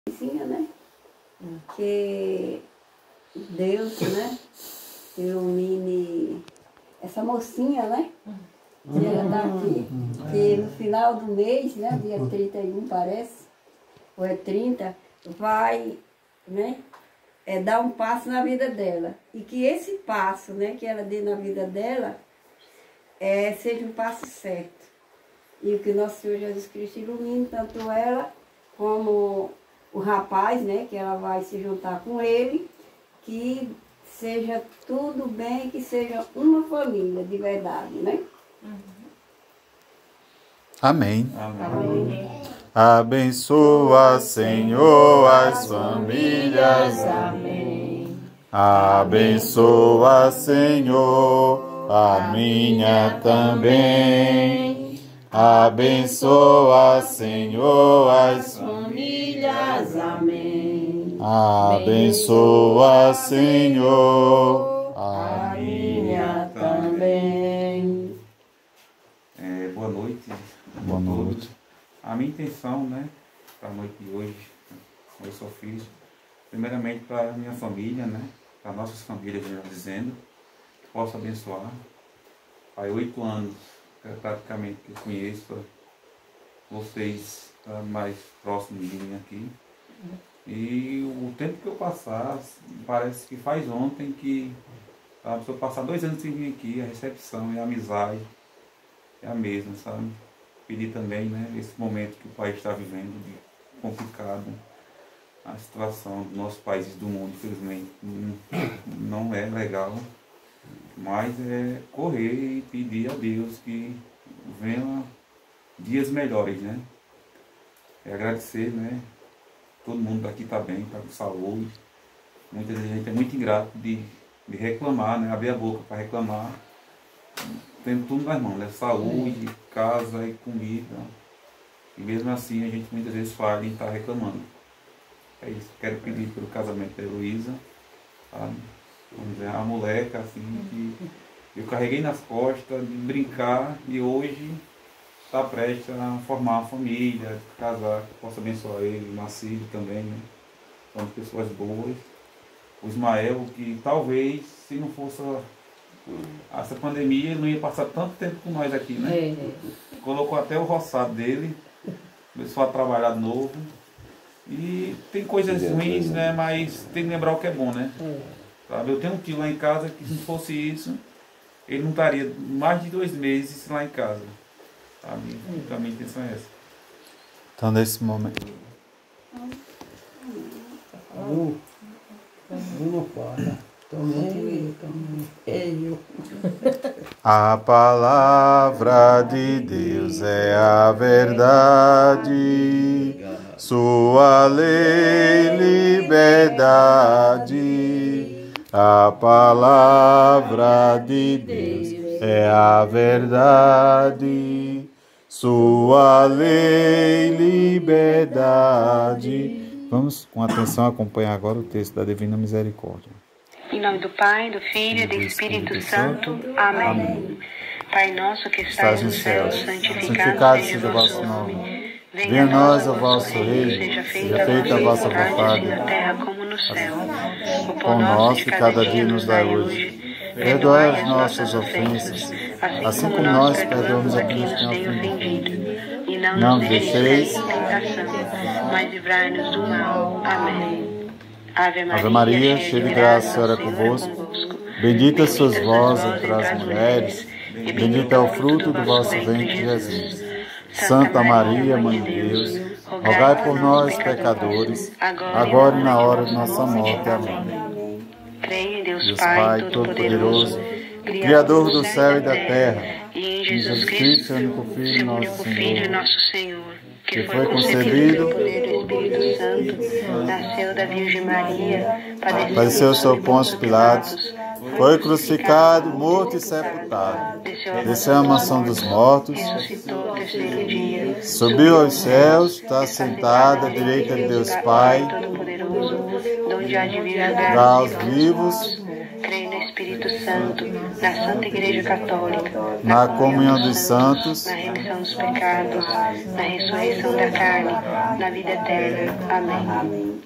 né? Que Deus, né, ilumine essa mocinha, né? Que ela está aqui, que no final do mês, né, dia 31 parece, ou é 30, vai, né, dar um passo na vida dela. E que esse passo, né, que ela dê na vida dela, seja um passo certo. E que nosso Senhor Jesus Cristo ilumine tanto ela como o rapaz, né, que ela vai se juntar com ele, que seja tudo bem, que seja uma família de verdade, né? Amém. Amém. Abençoa, Senhor, as famílias. Amém. Abençoa, Senhor, a minha também. Abençoa, Senhor, as famílias. Amém. Abençoa, Senhor, a minha também. Boa noite. Boa noite. A minha intenção, né, para a noite de hoje, como eu sou filho, primeiramente para a minha família, né, para nossas famílias, melhor dizendo, que possa abençoar. Faz 8 anos, praticamente, que eu conheço vocês mais próximos de mim aqui. E o tempo que eu passar, parece que faz ontem que, sabe, se eu passar 2 anos sem vir aqui, a recepção e a amizade é a mesma, sabe? Pedir também, né, esse momento que o país está vivendo, de complicado, a situação do nosso país e do mundo, infelizmente, não é legal, mas é correr e pedir a Deus que venha dias melhores, né? É agradecer, né? Todo mundo daqui está bem, está com saúde. Muita gente é muito ingrato de reclamar, né? Abrir a boca para reclamar. Tendo tudo nas mãos, né? Saúde, casa e comida. E mesmo assim a gente muitas vezes falha em estar reclamando. É isso. Quero pedir pelo casamento da Heloísa, sabe? Vamos dizer, a moleca, assim, que eu carreguei nas costas de brincar e hoje está prestes a formar uma família, casar, que possa abençoar ele, o Marcílio também, né? São pessoas boas. O Ismael, que talvez, se não fosse essa pandemia, ele não ia passar tanto tempo com nós aqui, né? Colocou até o roçado dele, começou a trabalhar de novo. E tem coisas ruins, né? Mas tem que lembrar o que é bom, né? Sabe? Eu tenho um tio lá em casa que, se fosse isso, ele não estaria mais de 2 meses lá em casa. Sabe? Então a minha intenção é essa. Então, nesse momento. Não fala. Também. A palavra de Deus é a verdade, sua lei, liberdade. A palavra de Deus é a verdade, sua lei, liberdade. Vamos com atenção acompanhar agora o texto da Divina Misericórdia. Em nome do Pai, do Filho e do Espírito Santo. Amém. Pai nosso que estás no céu, santificado seja o vosso nome. Venha a nós o vosso reino, seja feita a vossa vontade, na terra como no céu. O pão nosso de cada dia nos dai hoje. Perdoai as nossas ofensas, assim como nós perdoamos a quem nos tem ofendido. E não nos deixeis em tentação, mas livrai-nos do mal. Amém. Ave Maria, cheia de graça, o Senhor é convosco. Bendita sois vós entre as mulheres, e bendito é o fruto do vosso ventre, Jesus. Santa Maria, Mãe de Deus, rogai por nós, pecadores, agora e na hora de nossa morte. Amém. Creio em Deus Pai Todo-Poderoso, Criador do céu e da terra, e em Jesus Cristo, seu único Filho, nosso Senhor, que foi concebido pelo poder do Espírito Santo, nasceu da Virgem Maria, padeceu sob Pôncio Pilatos, foi crucificado, morto e sepultado, desceu à mansão dos mortos, ressuscitou ao 3º dia, subiu aos céus, está sentado à direita de Deus Pai, Todo-Poderoso, de onde há de vir julgar dá aos vivos. Creio no Espírito Santo, na Santa Igreja Católica, na comunhão dos santos, na remissão dos pecados, na ressurreição da carne, na vida eterna. Amém.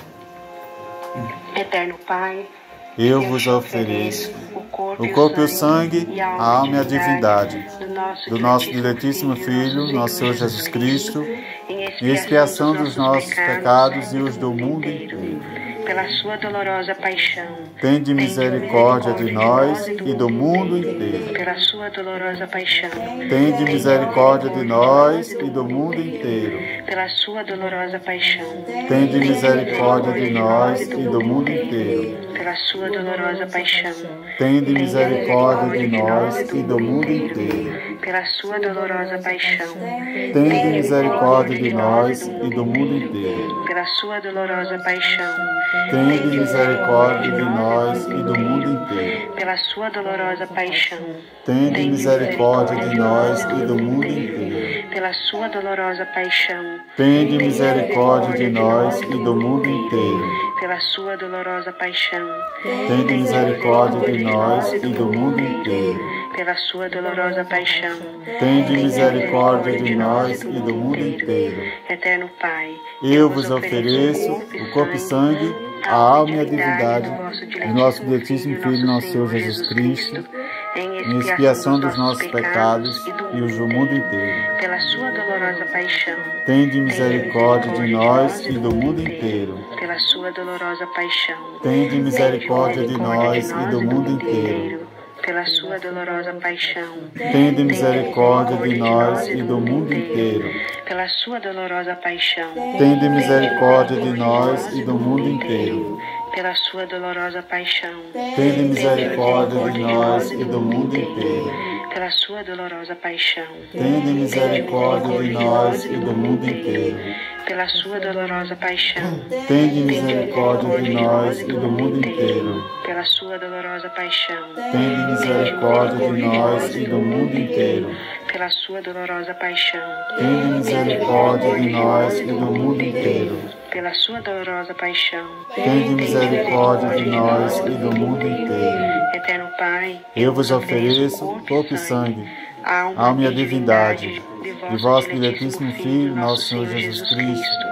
Eterno Pai, eu vos ofereço o corpo e o sangue, a alma e a divindade do nosso diletíssimo Filho, nosso Senhor Jesus Cristo, em expiação dos nossos pecados e os do mundo inteiro. Pela sua dolorosa paixão, tende misericórdia de nós e do mundo inteiro. Pela sua dolorosa paixão, tende misericórdia de nós e do mundo inteiro. Pela sua dolorosa paixão, tende misericórdia de nós e do mundo inteiro. Pela sua dolorosa paixão, tende misericórdia de nós e do mundo inteiro. Pela sua dolorosa paixão, tende misericórdia de nós e do mundo inteiro. Pela sua dolorosa paixão, tende misericórdia de nós e do mundo inteiro. Pela sua dolorosa paixão, tende misericórdia de nós e do mundo inteiro. Pela sua dolorosa paixão, tende misericórdia de nós e do mundo inteiro. Pela sua dolorosa paixão, tende misericórdia de nós e do mundo inteiro. Pela sua dolorosa paixão, tende misericórdia de nós e do mundo inteiro. Eterno Pai, eu vos ofereço o corpo e sangue, a alma e a divindade do nosso diletíssimo Filho, nosso Senhor Jesus Cristo, em expiação dos nossos pecados e os do mundo inteiro. Pela sua dolorosa paixão, tende misericórdia de nós e do mundo inteiro. Pela sua dolorosa paixão, tende misericórdia de nós e do mundo inteiro. Pela sua dolorosa paixão, tende misericórdia de nós e do mundo inteiro. Pela sua dolorosa paixão, tende misericórdia de nós e do mundo inteiro. Pela sua dolorosa paixão, tende misericórdia de nós e do mundo inteiro. Pela sua dolorosa paixão, tende misericórdia de nós e do mundo inteiro. Pela sua dolorosa paixão, tende misericórdia de nós e do mundo inteiro. Pela sua dolorosa paixão, tende misericórdia de nós e do mundo inteiro. Pela sua dolorosa paixão, tende misericórdia de nós e do mundo inteiro. Pela sua dolorosa paixão, tende misericórdia de nós e do mundo inteiro. Eterno Pai, eu vos ofereço corpo e sangue, alma e a divindade de vosso diletíssimo Filho, nosso Senhor Jesus Cristo,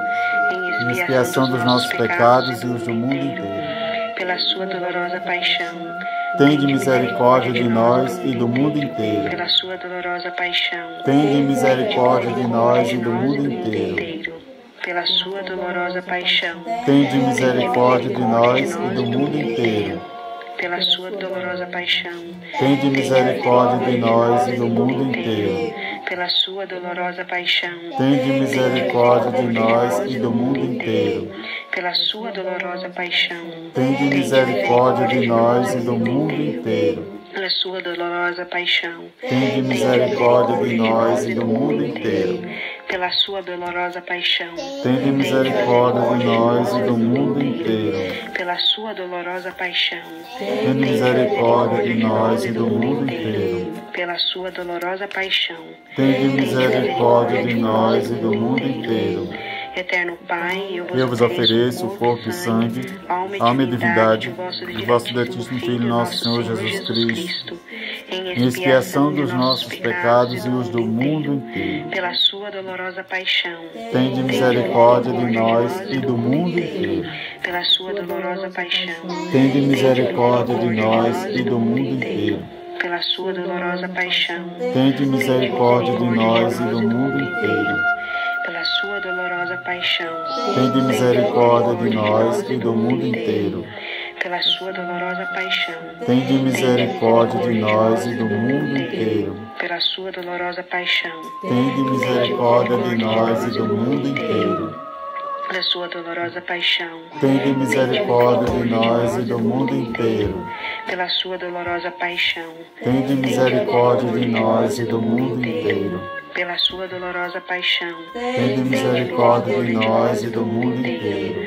em expiação dos nossos pecados e os do mundo inteiro. Pela sua dolorosa paixão, tende misericórdia de nós e do mundo inteiro. Pela sua dolorosa paixão, tende misericórdia de nós e do mundo inteiro. Pela sua dolorosa paixão, tende misericórdia de nós e do mundo inteiro. Pela sua dolorosa paixão, tende misericórdia de nós e do mundo inteiro. Pela sua dolorosa paixão, tende misericórdia de nós e do mundo inteiro. Pela sua dolorosa paixão, tende misericórdia de nós e do mundo inteiro. Pela sua dolorosa paixão, tende misericórdia de nós e do mundo inteiro. Pela sua dolorosa paixão, tende misericórdia de nós e do mundo inteiro. Pela sua dolorosa paixão, tende misericórdia de nós e do mundo inteiro. Pela sua dolorosa paixão, tende misericórdia de nós e do mundo inteiro. Eterno Pai, eu vos ofereço o corpo e sangue, alma e divindade de vosso diletíssimo Filho, nosso Senhor Jesus Cristo, em expiação dos nossos pecados e os do mundo inteiro. Pela sua dolorosa paixão, tende misericórdia de nós e do mundo inteiro. Pela sua dolorosa paixão, tende misericórdia de nós e do mundo inteiro. Pela sua dolorosa paixão, tende misericórdia de nós e do mundo inteiro. Pela sua dolorosa paixão, tende misericórdia de nós e do mundo inteiro. Pela sua dolorosa paixão, tende misericórdia de nós e do mundo inteiro. Pela sua dolorosa paixão, tende misericórdia de nós e do mundo inteiro. Pela sua dolorosa paixão, tende misericórdia de nós e do mundo inteiro. Pela sua dolorosa paixão, tende misericórdia de nós e do mundo inteiro. Pela sua dolorosa paixão, tende misericórdia de nós e do mundo inteiro.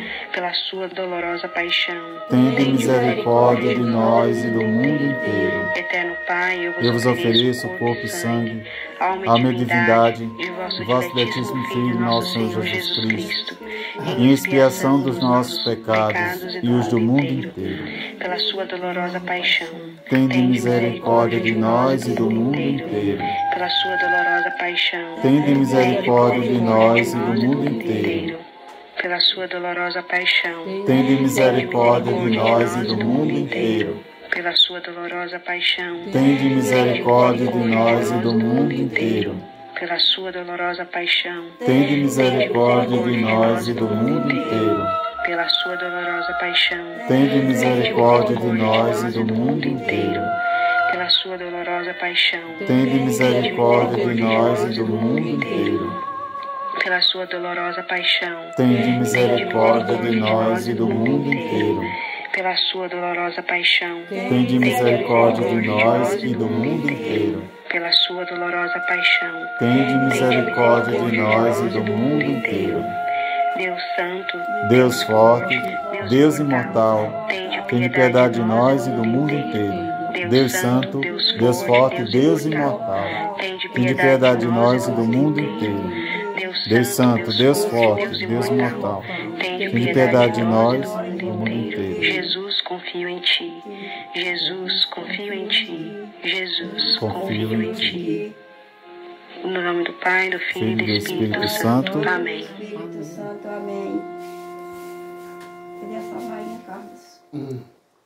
pela sua dolorosa paixão, tende misericórdia de nós e do mundo inteiro. Eterno Pai, Eu vos ofereço o corpo e sangue, alma e divindade de vosso beatíssimo Filho, nosso Senhor Jesus Cristo, em expiação dos nossos pecados e os do mundo inteiro. Pela sua dolorosa paixão, Tende misericórdia de nós e do mundo inteiro. Pela sua dolorosa paixão, Tende misericórdia de nós e do mundo inteiro. Pela sua dolorosa paixão, Tende misericórdia de nós e do mundo inteiro. pela sua dolorosa paixão, Tende misericórdia de nós e do mundo inteiro. pela sua dolorosa paixão, Tende misericórdia de nós e do mundo inteiro. pela sua dolorosa paixão, Tende misericórdia de nós e do mundo inteiro. pela sua dolorosa paixão, Tende misericórdia de nós e do mundo inteiro. pela sua dolorosa paixão, Tende misericórdia de nós e do mundo inteiro. pela sua dolorosa paixão, Tende misericórdia de nós e do mundo inteiro. pela sua dolorosa paixão, Tende misericórdia de nós e do mundo inteiro. Deus Santo, Deus forte, Deus imortal, tende piedade de nós e do mundo inteiro. Deus santo, Deus forte, Deus imortal, tende piedade de nós e do mundo inteiro. Deus santo, Deus forte, Deus imortal, tende piedade de nós e do mundo inteiro. Jesus, confio em ti. Jesus, confio em ti. Jesus, confio em ti. No nome do Pai, do Filho e do Espírito Santo. Amém. Espírito Santo, amém. Cadê essa varinha, Carlos?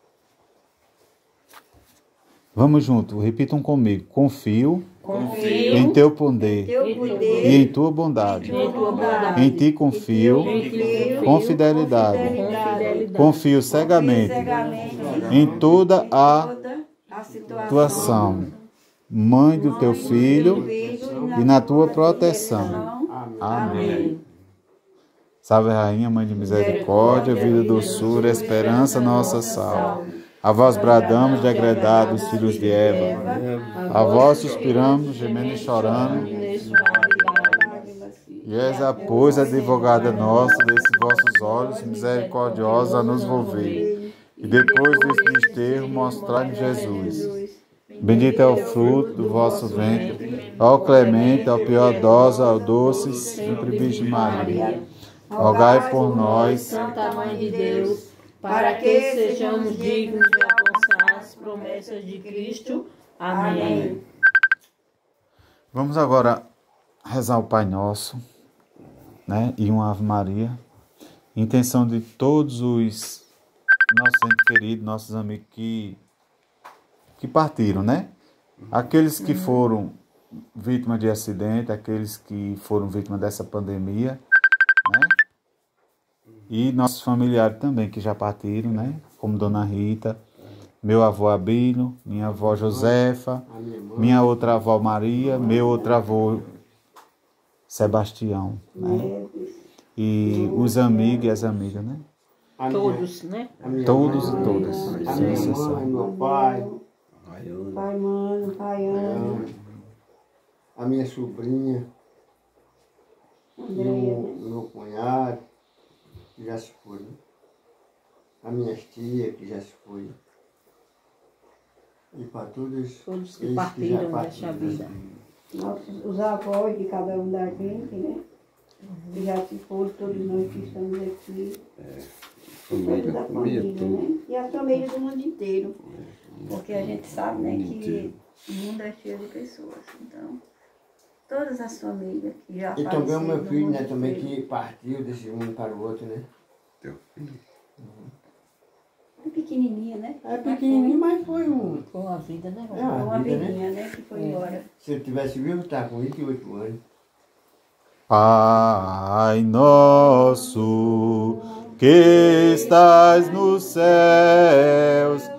Vamos junto, repitam comigo. Confio Confio em teu poder teu poder e em tua bondade. Em ti confio com fidelidade. Confio cegamente em toda a a situação. Mãe do teu filho e na tua proteção. Amém. Salve, Rainha, Mãe de Misericórdia, vida, doçura, esperança, nossa salve. A vós bradamos, degredados filhos de Eva. A vós suspiramos, gemendo e chorando. E és, pois, advogada nossa, desses vossos olhos misericordiosos a nos volver. E depois desse desterro, mostrai-nos Jesus. Bendito é o fruto do vosso ventre, ó clemente, ó piedosa, ó doce, sempre Virgem Maria. Rogai por nós, Santa Mãe de Deus, para que sejamos dignos de alcançar as promessas de Cristo. Amém. Vamos agora rezar o Pai Nosso, né? E uma Ave Maria. Intenção de todos os nossos entes queridos, nossos amigos que partiram, né? Aqueles que foram vítimas de acidente, aqueles que foram vítimas dessa pandemia, né? E nossos familiares também que já partiram, né? Como Dona Rita, meu avô Abílio, minha avó Josefa, minha outra avó Maria, meu outro avô Sebastião, né? E os amigos e as amigas, né? Todos, né? Todos e todas, A sem minha exceção. mãe, meu pai, Pai Mano, Pai Ana, a minha sobrinha e Andréia, o meu cunhado, que já se foi. A minha tia, que já se foi. E para todos Todos que eles partiram já desta partiram. vida. os avós de cada um da gente, né? Que já se foram, todos nós que estamos aqui. Todos da família, né? E a família do mundo inteiro. Porque a gente sabe, né, que o mundo é cheio de pessoas. Então, todas as famílias que já E também o faleceram meu do filho, mundo né, também inteiro. que partiu desse mundo para o outro, né? É pequenininha, né? É pequenininho, mas foi um... Com a vida, né? É Foi uma uma vida, né? vidinha, né? Que foi embora. Se eu tivesse vivo, eu estava com 28 anos. Pai nosso, que estais nos céus,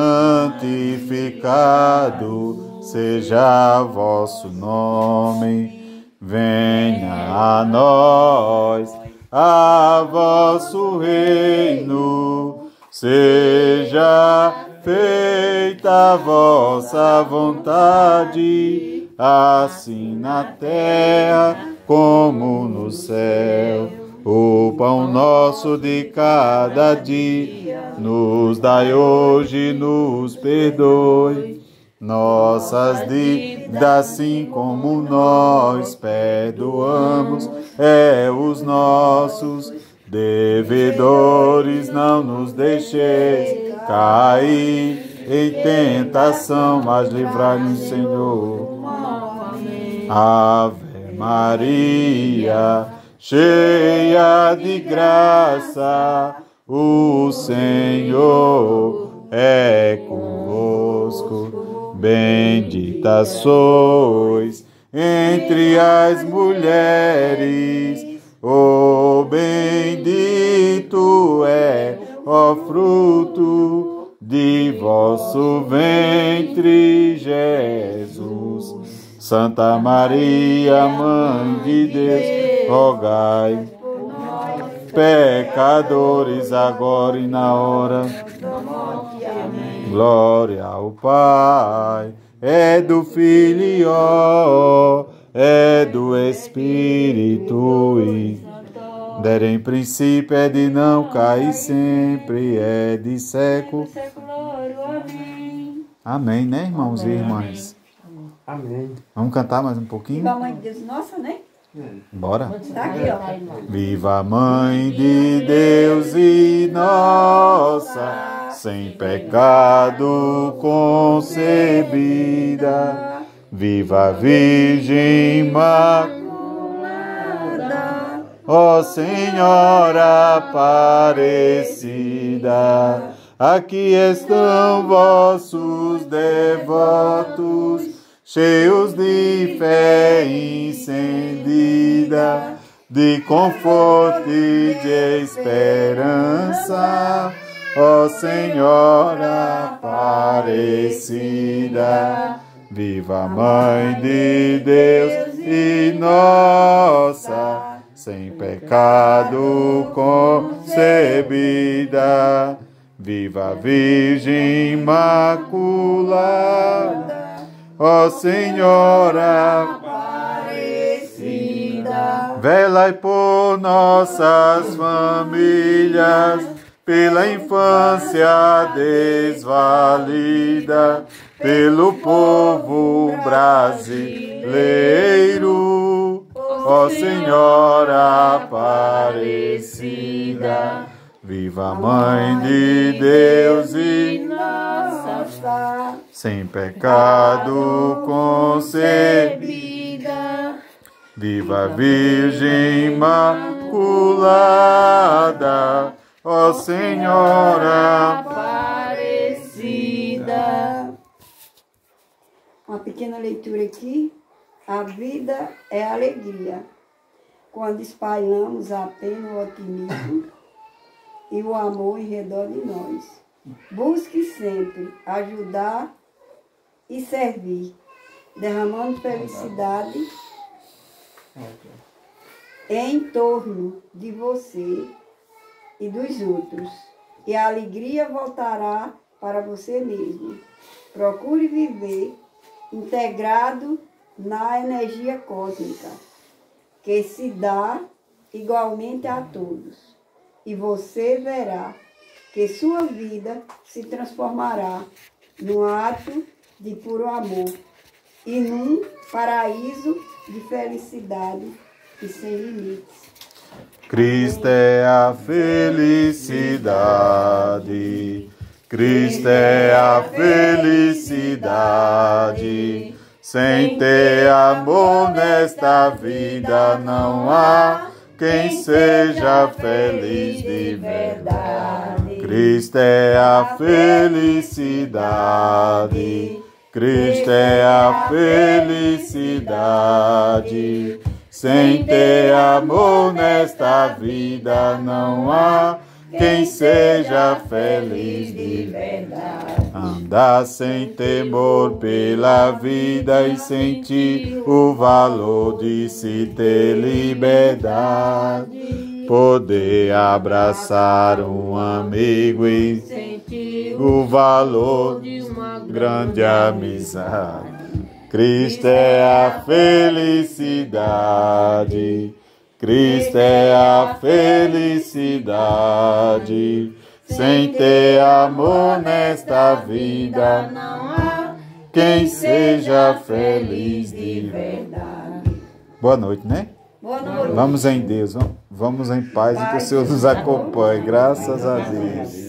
santificado seja vosso nome. Venha a nós a vosso reino, seja feita a vossa vontade, assim na terra como no céu. o pão nosso de cada dia, nos dai hoje, nos perdoe nossas dívidas, assim como nós perdoamos os nossos devedores. Não nos deixeis cair em tentação, mas livrai-nos, Senhor. Ave Maria, cheia de graça, o Senhor é convosco. Bendita sois entre as mulheres, bendito é o fruto de vosso ventre, Jesus. Santa Maria, Mãe de Deus, rogai por nós, pecadores, agora e na hora da morte. Amém. Glória ao Pai, é do Filho, é do Espírito, e der em princípio, é de não cair sempre, é de século. Amém, né, irmãos e irmãs? Amém. Vamos cantar mais um pouquinho? Viva a Mãe de Deus, nossa, né? Bora. Tá aqui, ó. Viva a Mãe de Deus e nossa, sem pecado concebida. Viva a Virgem Imaculada, ó Senhora Aparecida. Aqui estão vossos devotos, cheios de fé incendida, de conforto e de esperança, ó Senhora Aparecida. Viva a Mãe de Deus e nossa, sem pecado concebida. Viva a Virgem Imaculada, ó Senhora Aparecida. Velai por nossas famílias, pela infância desvalida, pelo povo brasileiro, ó Senhora Aparecida. Viva a Mãe de Deus e nossa, sem pecado concebida. Viva a Virgem Imaculada, ó Senhora Aparecida. Uma pequena leitura aqui. A vida é alegria, quando espalhamos apenas o otimismo e o amor em redor de nós. Busque sempre ajudar e servir, derramando felicidade em torno de você e dos outros, e a alegria voltará para você mesmo. Procure viver integrado na energia cósmica, que se dá igualmente a todos, e você verá que sua vida se transformará num ato de puro amor e num paraíso de felicidade e sem limites. Cristo é a felicidade, Cristo é a felicidade. Sem ter amor nesta vida não há quem seja feliz de verdade. Cristo é a felicidade, Cristo é a felicidade. Sem ter amor nesta vida não há quem seja feliz de verdade. Andar sem temor pela vida e sentir o valor de se ter liberdade. Poder abraçar um amigo e sentir o valor de uma grande amizade. Cristo é a felicidade, Cristo é a felicidade. Sem ter amor nesta vida, não há quem seja feliz de verdade. Boa noite, né? Boa noite. Vamos em Deus, vamos em paz e que o Senhor nos acompanhe. Graças a Deus.